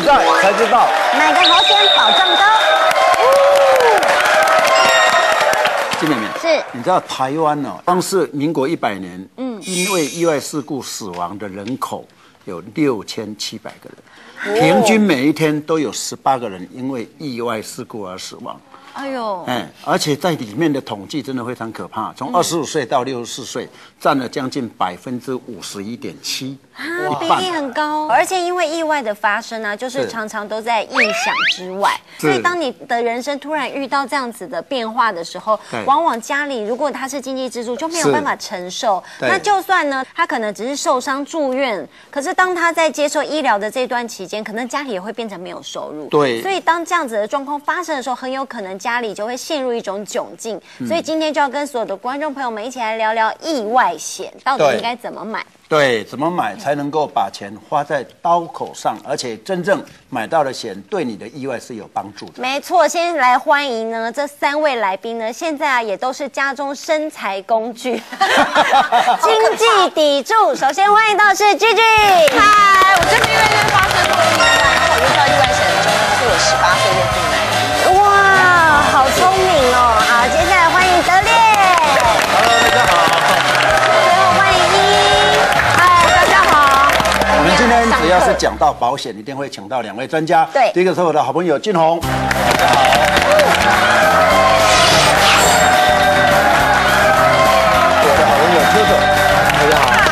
在才知道， 买个好险保障高。 金妹妹是， 你知道台湾哦，光是民国100年，因为意外事故死亡的人口有6700个人，平均每一天都有18个人因为意外事故而死亡。 哎呦， 而且在里面的统计真的非常可怕，从25岁到64岁，占了将近51.7%， 比例很高。而且因为意外的发生啊，就是常常都在意想之外，所以当你的人生突然遇到这样子的变化的时候，往往家里如果他是经济支柱，就没有办法承受。那就算呢，他可能只是受伤住院，可是当他在接受医疗的这段期间，可能家里也会变成没有收入。 对， 所以当这样子的状况发生的时候，很有可能家里就会陷入一种窘境。所以今天就要跟所有的观众朋友们一起来聊聊意外险到底应该怎么买。 对，怎么买才能够把钱花在刀口上，而且真正买到的险对你的意外是有帮助的。 没错，先来欢迎呢这3位来宾呢，现在也都是家中生财工具，经济砥柱。首先欢迎到是 Gigi， 嗨，我这个因为就是发生过意外，然后我用到意外险的中是我18岁就进来的。 哇，好聪明哦！好，接下来欢迎德烈。 Hello， 大家好。 最后欢迎一，嗨，大家好。 我们今天只要是讲到保险，一定会请到2位专家。 对， 第一个是我的好朋友俊宏，大家好。我的好朋友邱总，大家好。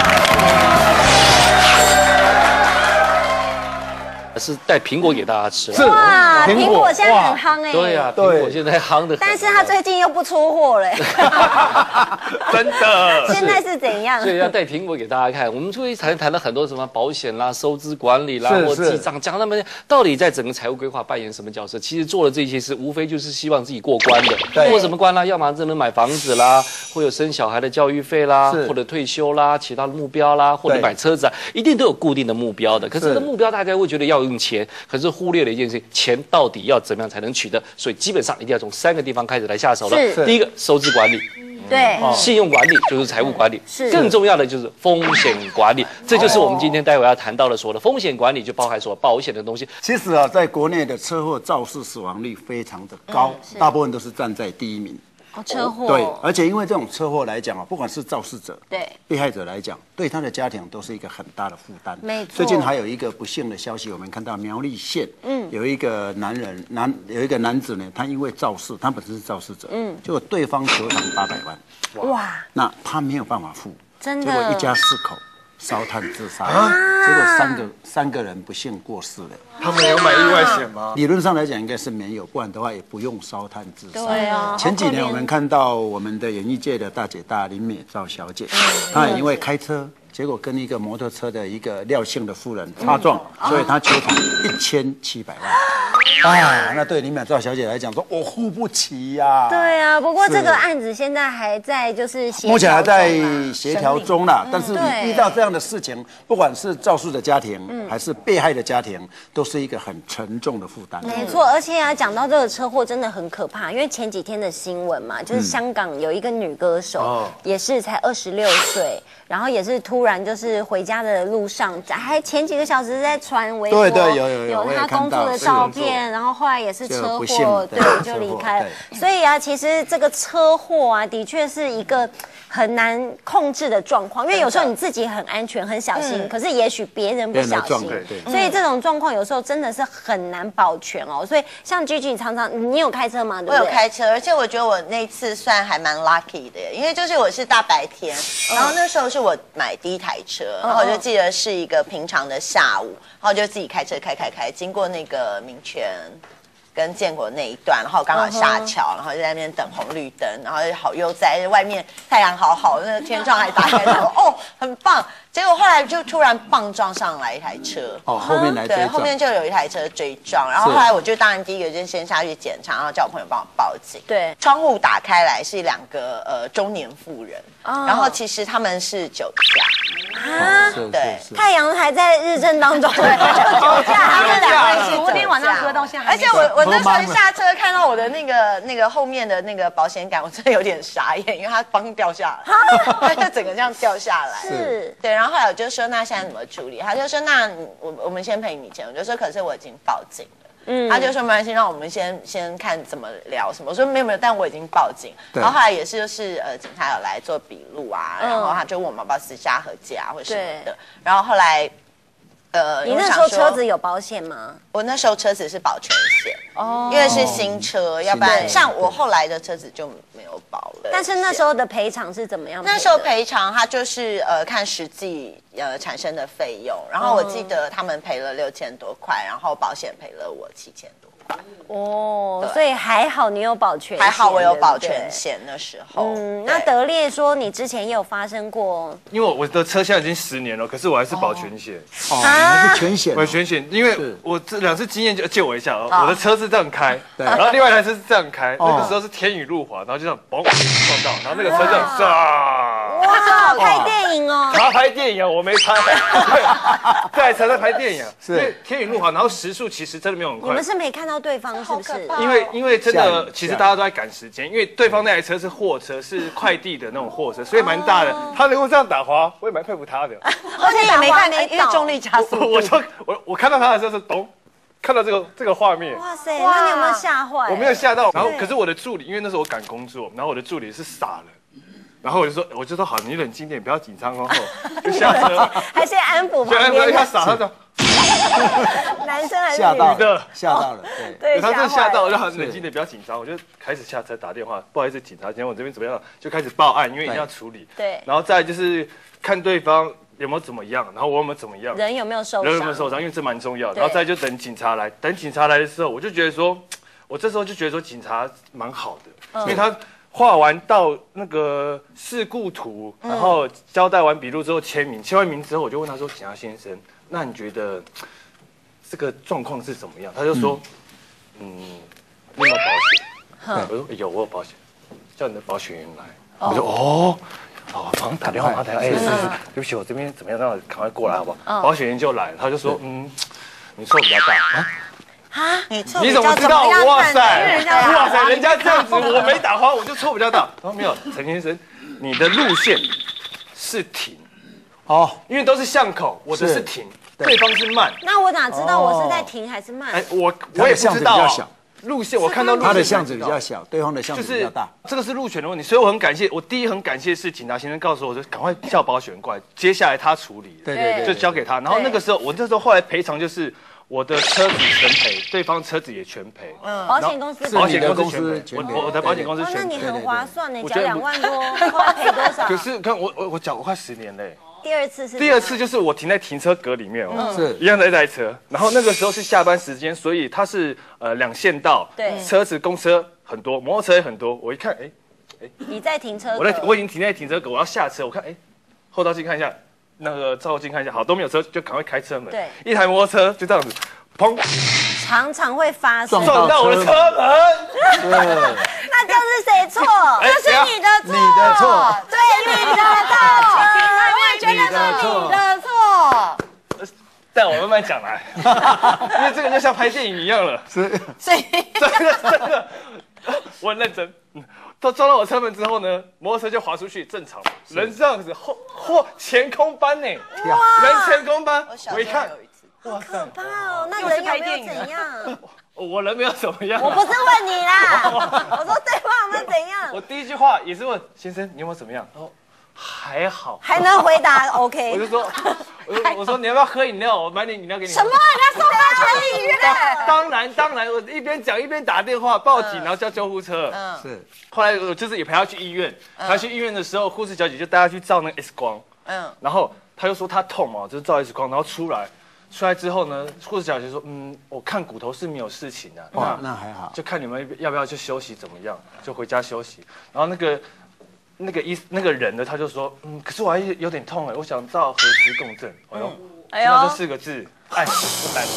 是带苹果给大家吃。 哇，苹果现在很夯哎。 对呀，苹果现在夯的。 但是他最近又不出货了。 真的。 现在是怎样？ 所以要带苹果给大家看。我们会谈了很多什么保险啦、收支管理啦，或记账，讲他们到底在整个财务规划扮演什么角色。其实做了这些事，无非就是希望自己过关的。过什么关啦？要么真的买房子啦，或有生小孩的教育费啦，或者退休啦，其他的目标啦，或者买车子啊，一定都有固定的目标的。可是这个目标大家会觉得要用钱，可是忽略了一件事情，钱到底要怎么样才能取得？所以基本上一定要从3个地方开始来下手了。第一个，收支管理。 对， 信用管理就是财务管理，更重要的就是风险管理，这就是我们今天待会要谈到的所有的风险管理，就包含所有保险的东西。 其实啊，在国内的车祸肇事死亡率非常的高，大部分都是站在第1名。 车祸对，而且因为这种车祸来讲啊，不管是肇事者、 对被害者来讲，对他的家庭都是一个很大的负担。 没错。 最近还有一个不幸的消息，我们看到苗栗县，有一个有一个男子呢，他因为肇事，他本身是肇事者，结果对方求偿800万，哇，那他没有办法付， 真的， 结果一家4口烧炭自杀，结果三个人不幸过世了。 他们有买意外险吗？ 理论上来讲应该是没有，不然的话也不用烧炭自杀。 对啊。 前几年我们看到我们的演艺界的大姐大林美照小姐，她也因为开车，结果跟一个摩托车的一个廖姓的妇人擦撞，所以她求偿1700万。啊，那对林美照小姐来讲说，我付不起呀。 对啊，不过这个案子现在还在就是目前还在协调中啦。但是你遇到这样的事情，不管是肇事的家庭还是被害的家庭，都是一个很沉重的负担。 没错，而且啊，讲到这个车祸真的很可怕，因为前几天的新闻嘛，就是香港有一个女歌手，也是才26岁，然后也是突然就是回家的路上，还前几个小时在传微博， 对，有她工作的照片，然后后来也是车祸，对，就离开了。所以啊，其实这个车祸啊，的确是一个很难控制的状况，因为有时候你自己很安全、很小心，可是也许别人不小心，所以这种状况有时候真的是很难保全哦。所以像 Gigi 常常，你有开车吗？对不对？ 我有开车，而且我觉得我那次算还蛮 lucky 的，因为就是我是大白天，然后那时候是我买第1台车，然后我就记得是一个平常的下午，然后就自己开车开，经过那个民权跟建国那一段，然后刚好下桥，然后就在那边等红绿灯，然后好悠哉，外面太阳好好，那个天窗还打开，哦，很棒。结果后来就突然棒撞上来一台车， 后面来追撞， 对，后面就有一台车追撞，然后后来我就当然第一个就先下去检查，然后叫我朋友帮我报警。 对， 窗户打开来是2个中年妇人，然后其实他们是酒驾啊， 对， 太阳还在日正当中，就酒驾， 他们2位是昨天晚上车到现在， 而且我那时候一下车看到我的那个后面的那个保险杆，我真的有点傻眼，因为它帮掉下来，它就整个这样掉下来。 是， 对。然后后来我就说，那现在怎么处理？他就说，那我们先赔你钱。我就说，可是我已经报警了。他就说没关系，让我们先看怎么聊什么。我说没有，但我已经报警。然后后来也是就是警察有来做笔录啊，然后他就问我们要不要私下和解啊或什么的。然后后来你那时候车子有保险吗？ 我那时候车子是保全险，因为是新车，要不然像我后来的车子就没有保了。 但是那时候的赔偿是怎么样？ 那时候赔偿他就是看实际产生的费用，然后我记得他们赔了6000多块，然后保险赔了我7000多块。 哦，所以还好你有保全险， 还好我有保全险那时候。 那德烈说你之前也有发生过， 因为我的车现在已经10年了，可是我还是保全险。 你是全险， 我全险，因为我这2次经验就借我一下哦，我的车是这样开，然后另外一台车是这样开，那个时候是天雨路滑，然后就这样嘣撞到，然后那个车这样唰。 哇，拍电影哦！ 他拍电影啊，我没拍。这台车在拍电影，因为天雨路滑，然后时速其实真的没有很快。 你们是没看到对方是不是？ 因为真的，其实大家都在赶时间，因为对方那台车是货车，是快递的那种货车，所以蛮大的。他能够这样打滑，我也蛮佩服他的。 而且也没看，因为重力加速。 我看到他的时候是咚。看到这个画面， 哇塞！那你有没有吓坏？ 我没有吓到，然后可是我的助理，因为那时候我赶工作，然后我的助理是傻了，然后我就说好，你冷静点，不要紧张哦，就下车， 还先安抚旁边，他傻，他说男生还是女的， 吓到了， 对， 他真的吓到，我就很冷静点，不要紧张，我就开始下车打电话，不好意思，警察，今天我这边怎么样，就开始报案，因为一定要处理， 对， 然后再就是看对方有没有怎么样，然后我有没有怎么样， 人有没有受伤， 人有没有受伤，因为这蛮重要的。然后再就等警察来，等警察来的时候，我就觉得说，我这时候就觉得说警察蛮好的，因为他画完到那个事故图，然后交代完笔录之后签完名之后，我就问他说，警察先生，那你觉得这个状况是怎么样？他就说，你有没有保险？我说有，我有保险，叫你的保险员来。我说哦。马上打电话，哎，是，对不起，我这边怎么样？让我赶快过来好不好？保险员就来了，他就说，你错比较大啊，你错你怎么知道？哇塞，哇塞，人家这样子，我没打花，我就错比较大。他说没有，陈先生，你的路线是停，因为都是巷口，我的是停，对方是慢。 那我哪知道我是在停还是慢？ 哎，我也不知道。路线我看到他的巷子比较小，对方的巷子比较大， 这个是路权的问题，所以我很感谢。我第一很感谢是警察先生告诉我，就赶快叫保险员过来，接下来他处理， 对， 就交给他。然后那个时候，我那时候后来赔偿就是我的车子全赔，对方车子也全赔。 保险公司全赔，我的保险公司全赔。 那你很划算呢，缴2万多，后来赔多少？ 可是看我缴快10年嘞。 第二次就是我停在停车格里面哦，是一样的一台车。然后那个时候是下班时间，所以它是2线道， 对， 车子公车很多，摩托车也很多。我一看， 你在停车格， 我已经停在停车格，我要下车，我看后照镜看一下，那个照后镜看一下，好都没有车，就赶快开车门。 对， 一台摩托车就这样子，砰， 常常会发生撞到我的车门。 那就是谁错？就是你的错， 你的错， 对，你的错。我也觉得是你的错。 但我慢慢讲来，因为这个就像拍电影一样了。 所以真的，我很认真。他撞到我车门之后呢，摩托车就滑出去，正常。人这样子前空翻呢，人前空翻。我一看， 哇塞，可怕哦！那人有没有怎样？ 我人没有怎么样。 我不是问你啦，我说对方有没有怎样？ 我第一句话也是问先生你有没有怎么样？他说还好， 还能回答 OK。 我就说，我说你要不要喝饮料？我买点饮料给你。 什么？他送他去医院？ 当然，我一边讲一边打电话报警，然后叫救护车。是。后来我就是也陪他去医院，陪他去医院的时候，护士小姐就带他去照那个 X 光。然后他又说他痛嘛，就是照 X 光，然后出来之后呢，护士小姐说，我看骨头是没有事情的。 那还好。 就看你们要不要去休息，怎么样？就回家休息。然后那个人呢，他就说，可是我还有点痛我想照核磁共振。听到这4个字，爱死不担。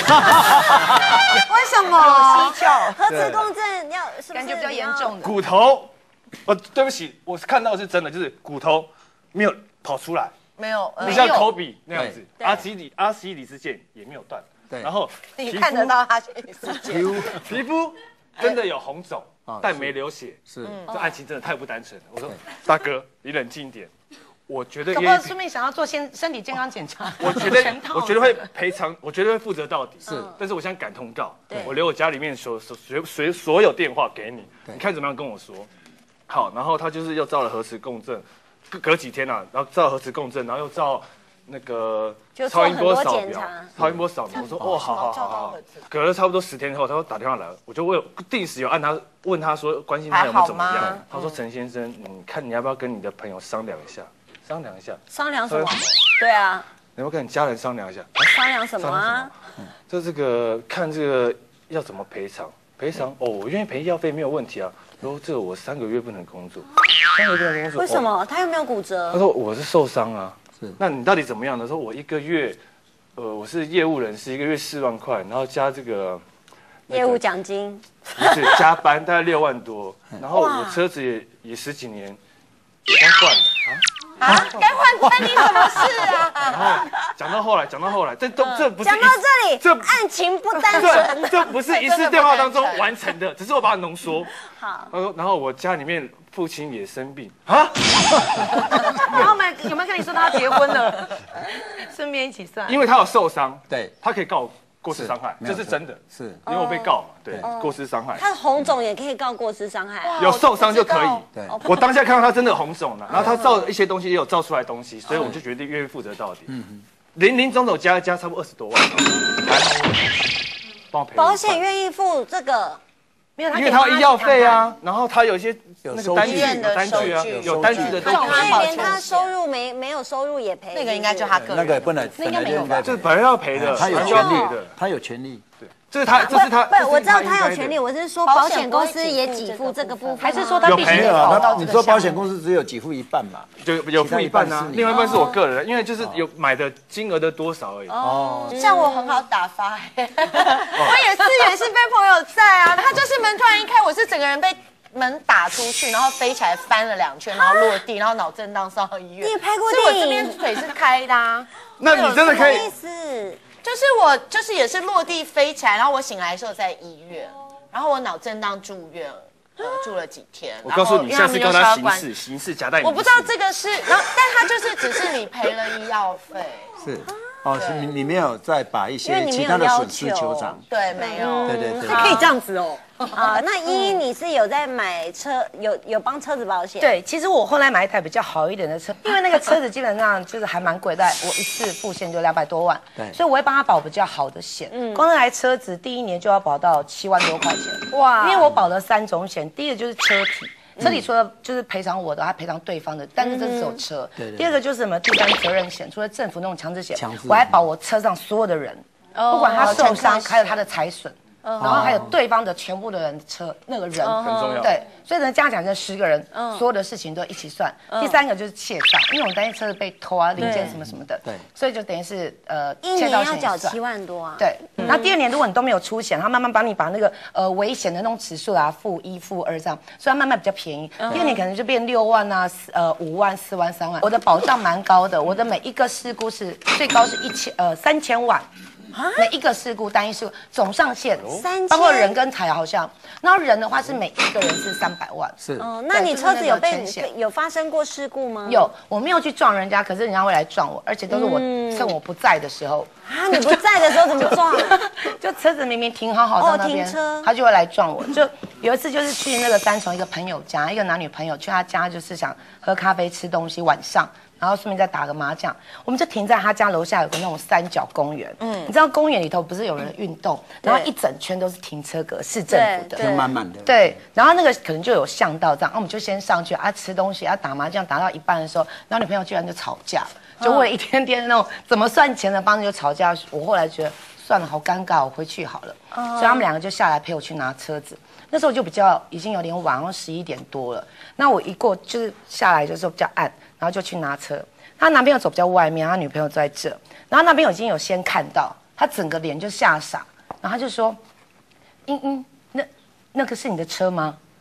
为什么？ 蹊跷。 核磁共振是感觉比较严重的。 骨头，对不起，我看到的是真的，就是骨头没有跑出来， 没有， 不像科比那样子，阿基里斯腱也没有断， 对， 然后你看得到他心理世界， 皮肤真的有红肿，但没流血， 是这案情真的太不单纯了。我说大哥，你冷静一点。我觉得可不可以顺便想要做身体健康检查？ 我觉得会赔偿，我觉得会负责到底。是，但是我想赶通告，我留我家里面所有电话给你，你看怎么样跟我说。好，然后他就是又照了核磁共振，隔几天啊，然后照核磁共振，然后又照那个超音波扫描，我说哦，好，隔了差不多10天后，他说打电话来，我就定时有问他说关心他有没有怎么样。他说陈先生，你看你要不要跟你的朋友商量一下？ 商量什么？对啊， 你要跟你家人商量一下。 商量什么啊？ 就这个看这个要怎么赔偿？我愿意赔医药费没有问题啊。然后这个我3个月不能工作，3个月不能工作。 为什么？他又没有骨折。 他说我是受伤啊。是。那你到底怎么样呢？说我1个月，我是业务人士，1个月4万块，然后加这个业务奖金， 不是加班大概6万多，然后我车子也10几年，也刚换了啊，该换关你什么事啊？ 然后讲到后来，这不是讲到这里，这案情不单纯， 这不是一次电话当中完成的，只是我把它浓缩。 好， 然后我家里面父亲也生病啊， 然后有没有跟你说他结婚了？顺便一起算， 因为他有受伤， 对， 他可以告我过失伤害，这是真的，是因为我被告嘛，对，过失伤害。 他红肿也可以告过失伤害， 有受伤就可以。对，我当下看到他真的红肿了，然后他照一些东西也有照出来东西，所以我就决定愿意负责到底。林总加一加差不多20多万，帮我赔。 保险愿意付这个？ 没有， 因为他有医药费啊，然后他有一些那个单据啊，有单据的东西。 所以连他收入没有收入也赔。 那个应该就他个人， 那个不能， 那应该没有吧？ 这本来要赔的， 他有权利的，他有权利。对。这是他， 不，我知道他有权利，我是说保险公司也给付这个部分， 还是说他必须没有啊？你说保险公司只有给付一半嘛？ 就有付一半啊，另外一半是我个人，因为就是有买的金额的多少而已。 哦，这样我很好打发。我也是被朋友在啊，他就是门突然一开，我是整个人被门打出去，然后飞起来翻了2圈，然后落地，然后脑震荡送到医院。 你也拍过电影？所以我这边腿是开的啊。 那你真的可以？ 就是我也是落地飞起来，然后我醒来的时候在医院，然后我脑震荡住院，住了几天。 我告诉你，下次跟他刑事夹带。 我不知道这个是，然后但他就是只是理赔了医药费。 是。哦，你没有再把一些其他的损失求偿， 对，没有， 对， 可以这样子哦。 啊，那你是有在买车，有帮车子保险？ 对，其实我后来买一台比较好一点的车，因为那个车子基本上就是还蛮贵的，我一次付现就200多万，对，所以我会帮他保比较好的险。光那台车子第1年就要保到7万多块钱，哇！因为我保了3种险，第一个就是车体。车体除了就是赔偿我的，还赔偿对方的，但是这是只有车。第2个就是什么第3责任险，除了政府那种强制险，我还保我车上所有的人，不管他受伤，还有他的财损。然后还有对方的全部的人车那个人很重要， 对，所以呢加起来这10个人，所有的事情都一起算。第3个就是窃盗，因为我们担心车子被偷啊、零件什么什么的，对，所以就等于是窃盗险要缴7万多啊。 对，那第2年如果你都没有出险，他慢慢帮你把那个危险的那种指数啊-1、-2这样，所以它慢慢比较便宜。第2年可能就变6万啊、5万、4万、3万。我的保障蛮高的，我的每一个事故是最高是3000万。每一个事故单一事故总上限3000，包括人跟财好像，然后人的话是每一个人是300万。 是哦，那你车子有发生过事故吗？ 有，我没有去撞人家，可是人家会来撞我，而且都是我趁我不在的时候。 啊，你不在的时候怎么撞？ 就车子明明停好好在那边，他就会来撞我。就有一次就是去那个3重一个朋友家，一个男女朋友去他家，就是想喝咖啡吃东西，晚上。然后顺便再打个麻将，我们就停在他家楼下有个那种3角公园，你知道公园里头不是有人运动，然后一整圈都是停车格，市政府的， 停满满的。 对，然后那个可能就有巷道这样，我们就先上去啊吃东西啊打麻将，打到一半的时候，然后女朋友居然就吵架，就为了一天天那种怎么算钱的帮着就吵架。我后来觉得算了，好尴尬，我回去好了。所以他们2个就下来陪我去拿车子。那时候就比较已经有点晚，然后11点多了。那我一过就是下来就是比较暗，然后就去拿车。她男朋友走比较外面，她女朋友在这，然后男朋友已经有先看到，他整个脸就吓傻，然后他就说：“那个是你的车吗？”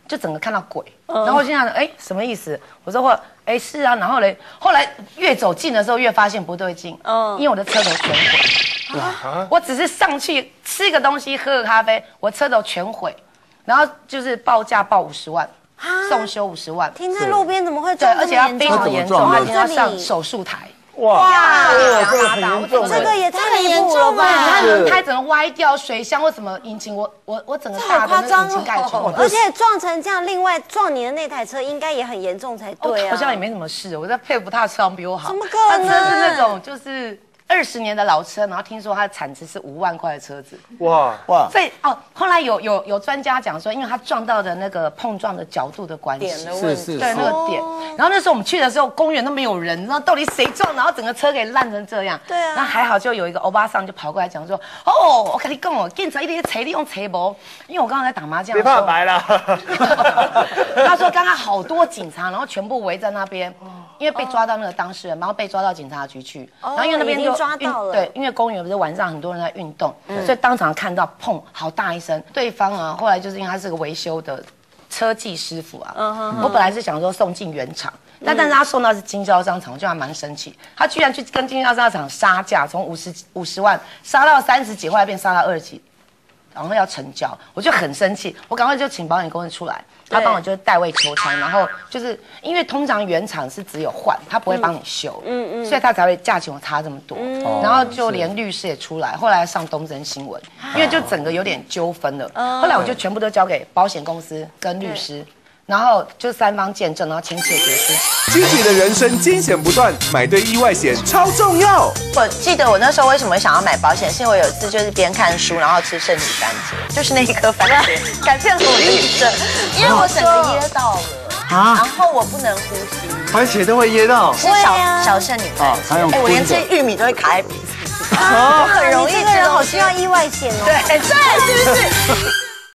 就整个看到鬼，然后我心想，什么意思？我说是啊，然后嘞，后来越走近的时候越发现不对劲，因为我的车头全毁，我只是上去吃个东西，喝个咖啡，我车头全毁，然后就是报价报50万。送修50万， 停在路边怎么会撞这么严重？ 而且他非常严重，他已经要上手术台。 哇，这个很严重， 这个也太严重了吧！ 你看轮胎整个歪掉，水箱或什么引擎，我整个大的那个引擎盖冲了。 而且撞成这样，另外撞你的那台车应该也很严重才对啊。 好像也没什么事，我在佩服他的车比我好。 怎么可能？ 他车是那种就是20年的老车，然后听说它的产值是5万块的车子。哇！所以后来有专家讲说，因为他撞到的那个碰撞的角度的关系，对那个点。然后那时候我们去的时候，公园都没有人，你知道到底谁撞，然后整个车给烂成这样。 对啊。 那还好，就有一个欧巴桑就跑过来讲说，我跟你讲哦，警察一定锤你用锤不？因为我刚刚在打麻将。 没办法白了。 他说刚刚好多警察，然后全部围在那边。因为被抓到那个当事人，然后被抓到警察局去，然后因为那边就抓到了， 对，因为公园不是晚上很多人在运动，所以当场看到砰好大一声。对方啊，后来就是因为他是个维修的车技师傅啊，我本来是想说送进原厂，但是他送到是经销商厂，我就还蛮生气，他居然去跟经销商厂杀价，从50万杀到30几，后来变杀到20几，然后要成交，我就很生气，我赶快就请保险公司出来。他帮我就是代位求偿，然后就是因为通常原厂是只有换，他不会帮你修，所以他才会价钱差这么多，然后就连律师也出来，后来上东森新闻，因为就整个有点纠纷了，后来我就全部都交给保险公司跟律师。然后就3方见证，然后签切结书。 积极的人生惊险不断，买对意外险超重要。 我记得我那时候为什么想要买保险，是因为我有一次就是边看书，然后吃圣女番茄，就是那一颗番茄，感谢我医生，因为我整个噎到了然后我不能呼吸， 番茄都会噎到， 是小圣女番茄，我连吃玉米都会卡在鼻子。 很容易，这个人好需要意外险哦。 对，是不是？